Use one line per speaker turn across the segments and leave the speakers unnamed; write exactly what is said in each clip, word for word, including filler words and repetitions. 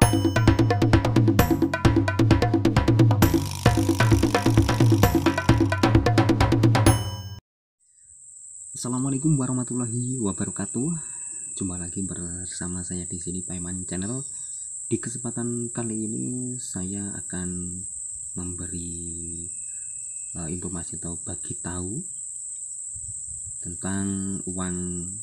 Assalamualaikum warahmatullahi wabarakatuh. Jumpa lagi bersama saya di sini Paiman Channel. Di kesempatan kali ini saya akan memberi uh, informasi atau bagi tahu tentang uang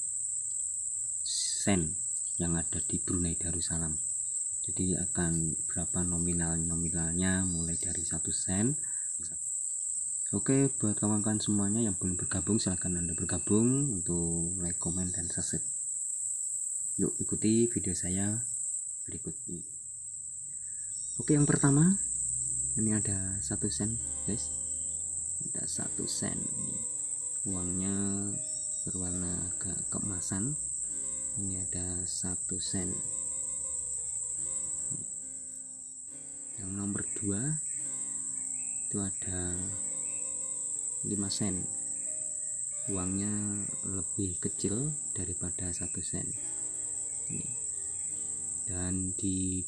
sen yang ada di Brunei Darussalam. Jadi akan berapa nominal nominalnya mulai dari satu sen. Oke, buat kawan-kawan semuanya yang belum bergabung, silahkan Anda bergabung untuk like, komen, dan subscribe. Yuk ikuti video saya berikut ini. Oke, yang pertama ini ada satu sen, guys. Ada satu sen ini. Uangnya berwarna agak keemasan. Ini ada satu sen. Yang nomor dua itu ada lima sen. Uangnya lebih kecil daripada satu sen ini. Dan di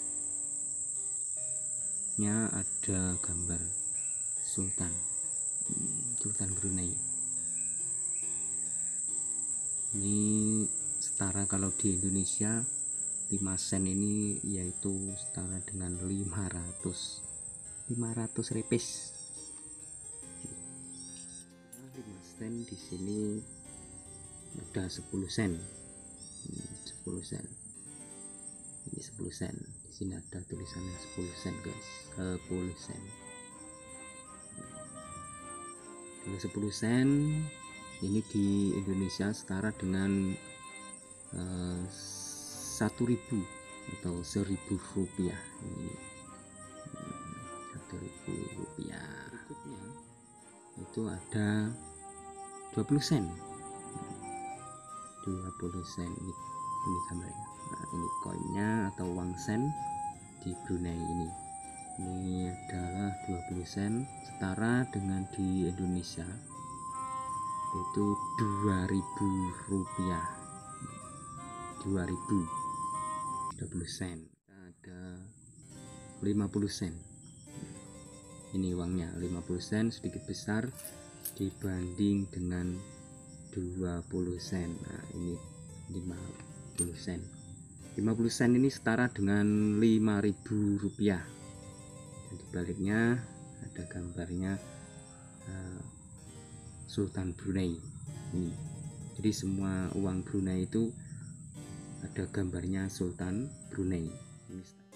baliknya ada gambar Sultan Sultan Brunei. Ini setara kalau di Indonesia lima sen ini yaitu setara dengan lima ratus rupiah. Sen di sini ada sepuluh sen. Ini sepuluh sen. Ini sepuluh sen. Di sini ada tulisannya sepuluh sen, guys. sepuluh sen. Kalau sepuluh sen ini di Indonesia setara dengan uh, satu ribu atau seribu rupiah. Ini satu ribu rupiah. Berikutnya itu ada dua puluh sen. dua puluh sen ini, ini gambarnya. Nah, ini koinnya atau uang sen di Brunei ini. Ini adalah dua puluh sen, setara dengan di Indonesia itu dua ribu rupiah. dua ribu. dua puluh sen. Ada lima puluh sen. Ini uangnya lima puluh sen, sedikit besar dibanding dengan dua puluh sen. Nah, ini lima puluh sen. lima puluh sen ini setara dengan lima ribu rupiah. Dan di baliknya ada gambarnya uh, Sultan Brunei ini. Jadi semua uang Brunei itu ada gambarnya Sultan Brunei. Ini